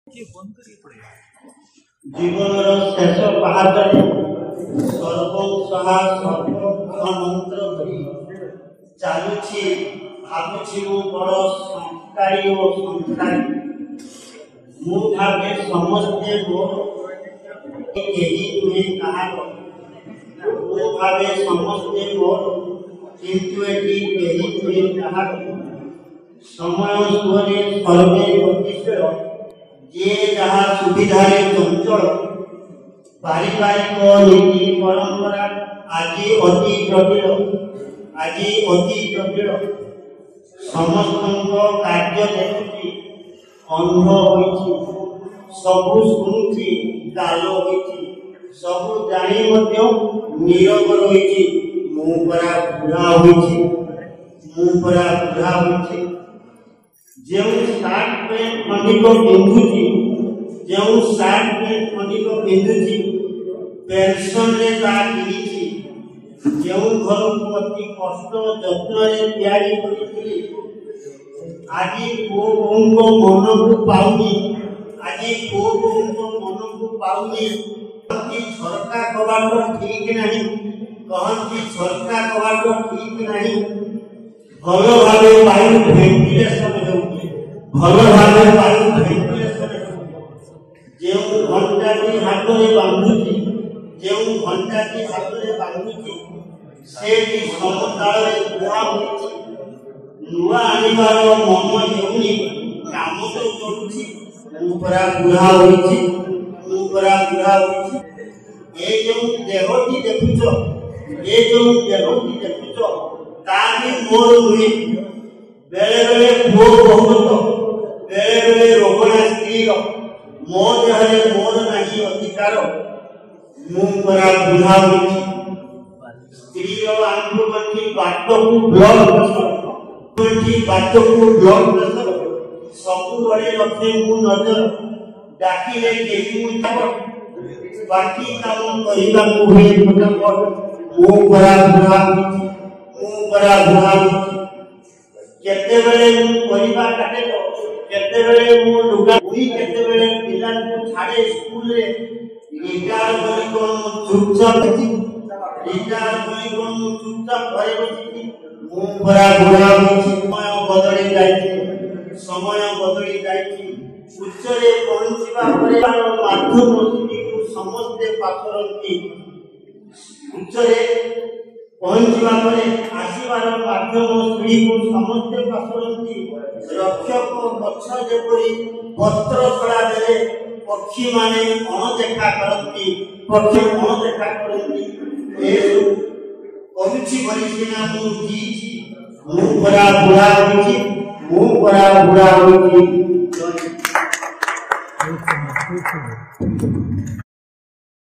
जीवन शेष पाहाचरे सर्वसहा सर्वमंत्र धरी चालुछि भाबुछि मु बड़ संस्कारी और संस्कारी मु भावे समस्ते मोर केही नुहे कहार मु भावे समस्ते मोर किंतु एटी केही नुहे कहार समय सुरे सर्वे गतिशील जे जहाँ सुविधा चंचल पारिवारिक नीति परंपरा आज अति जटिल समस्त कार्य देखुची अंध होइछि सबु शुणुछि गाल होइछि सबु जानि मध्य नीरव रहिछि मु परा बुढ़ा होइछि जो सार्ट पैंट खंडिक पिंधुची जो सार्ट पैंट खंडिक पिंधुची पेंशन रे ता किनिची जो घर को अति कष्ट जत्न रे तैयारी करिथिली आजि को मन को पाउनी कहती झरका कबाट ठीक नहीं भल भाव वायु भेंटिलेशन जो घंटा हाथ में बांधुची से समताल नुआ आनिबार मन हेउनी काम तो करुची मुपरा बुढ़ा होइछि ए जो देहटी देखुच ताकि मोर नुहे बेले बेले भोग बहुत बेले बेले रोगना स्त्री मो देहरे मोर नहीं अधिकार मुपरा बुढ़ा होइछि स्त्री आंखुगंठी बाटकू ब्लड प्रेशर सबु बड़े रखे मु नजर डाकिले केही बाकी काम करिबा को हे फटाफट मु बड़ा बुढ़ा केते बेले मु परिबा काटे तो केते बेले मु लुगा हुई केते बेले पिला को छाड़े स्कूल रे रिटायर करी कोन चुपचाप घरे बसिछि मु बड़ा बुढ़ा समय बदली जाइछि उच्चरे पहुंचीबा परे माध्यम को समस्त पासरंती उच्चरे पहुंचीबा परे आसीबार माध्यम स्त्री को समस्त पासरंती रक्षक गछ जेपरि पत्र छड़ा देले पक्षी माने अणदेखा करती ए करुछि बलिसिना मु जीछि मु बड़ा बुढ़ा होइछि